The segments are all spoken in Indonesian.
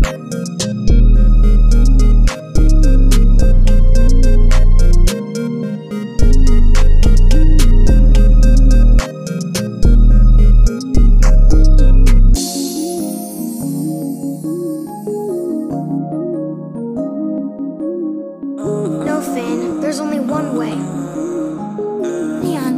No, Finn, there's only one way. Leon.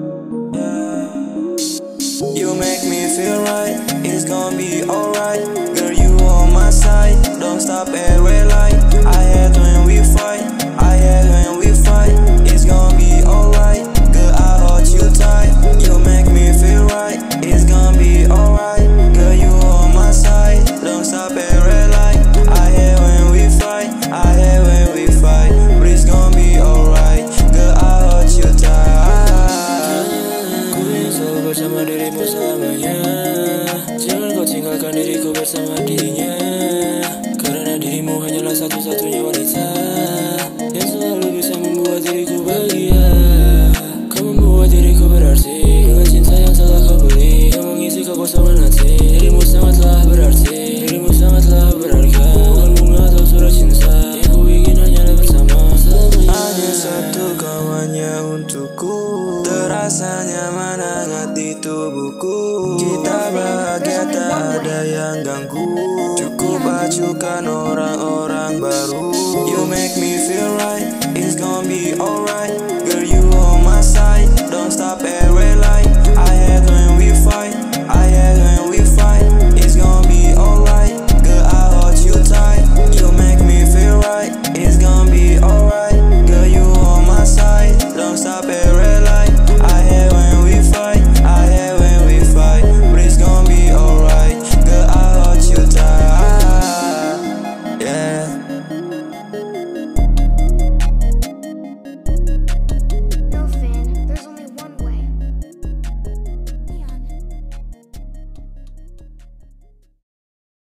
You make me feel right, it's gonna be alright. Girl, you on my side, don't stop at red light. I hate when we fight, I hate when we fight. It's gonna be alright, girl, I hold you tight. You make me feel right, it's gonna be alright. Girl, you on my side, don't stop at red light. I hate when we fight, I hate when we fight. But it's gonna be alright, girl, I hold you tight. Ku ingin selalu bersama dirimu selamanya. Jangan kau tinggalkan diriku bersama dirinya. Karena dirimu hanyalah satu-satunya wanita yang selalu bisa membuat diriku bahagia. Kau membuat diriku berarti dengan cinta yang telah kau beri, yang mengisi kekosongan hati. Dirimu sangatlah berarti, dirimu sangatlah berharga. Bukan bunga atau surat cinta, yang ku ingin hanyalah bersama selamanya. Hanya satu kawannya untukku, terasa nyaman hangat di tubuhku. Kita bahagia tak ada yang ganggu, cukup acukan orang-orang baru. You make me feel right, it's gonna be alright. Girl, you on my side, don't stop at red light.